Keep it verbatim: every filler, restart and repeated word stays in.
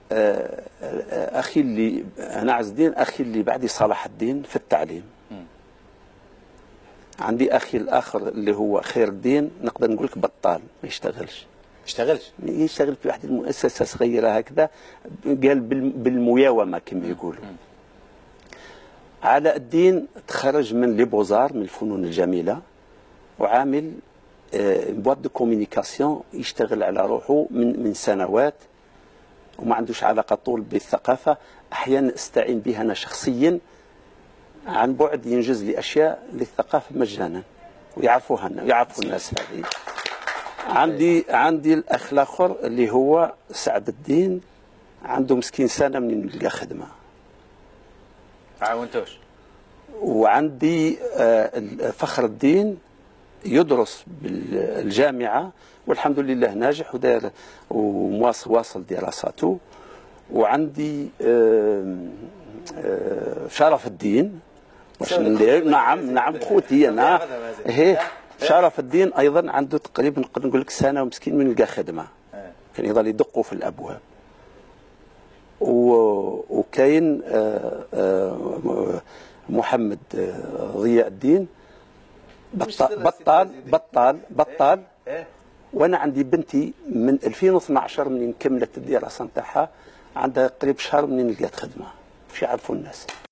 آه اخي اللي انا عز الدين، اخي اللي بعدي صلاح الدين في التعليم. عندي اخي الاخر اللي هو خير الدين، نقدر نقول لك بطال ما يشتغلش. يشتغلش يشتغل في واحد المؤسسه صغيره هكذا، قال بالمياومه كما يقولوا. علاء الدين تخرج من لي بوزار، من الفنون الجميله، وعامل بواد دو كومينيكاسيون، يشتغل على روحه من من سنوات، وما عندوش علاقه طول بالثقافه. احيانا استعين بها انا شخصيا عن بعد، ينجز لي اشياء للثقافه مجانا، ويعرفوها يعرفوا الناس هذه. عندي عندي الاخ الاخر اللي هو سعد الدين، عنده مسكين سنه من يلقى خدمه. عاونتوش. وعندي فخر الدين يدرس بالجامعه، والحمد لله ناجح ودار ومواصل واصل دراساته. وعندي شرف الدين، واش ندير؟ نعم نعم خوتي انا. هي شرف الدين ايضا عنده تقريبا نقدر نقول لك سنه ومسكين من يلقى خدمه، كان يظل يدقوا في الابواب. وكاين محمد ضياء الدين بطال بطال بطال بطال. وانا عندي بنتي من ألفين واثناعش منين كملت الدراسه نتاعها، عندها قريب شهر منين لقات خدمه، باش يعرفوا الناس.